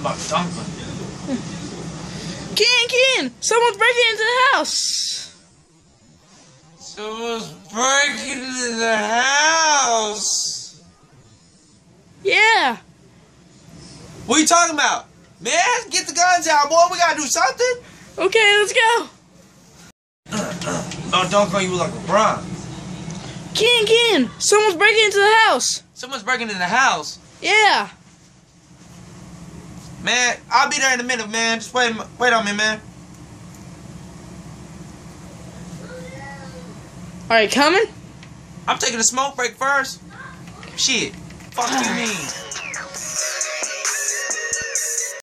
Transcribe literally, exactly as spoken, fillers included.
about to dunk on you. Ken, Ken! Someone's breaking into the house! Someone's breaking into the house! Yeah! What are you talking about? Man, get the guns out, boy. We gotta do something. Okay, let's go. Don't dunk on you like LeBron. Ken, Ken! Someone's breaking into the house! Someone's breaking into the house. Yeah! Man, I'll be there in a minute, man. Just wait, wait on me, man. Alright, coming? I'm taking a smoke break first. Shit. Fuck you mean?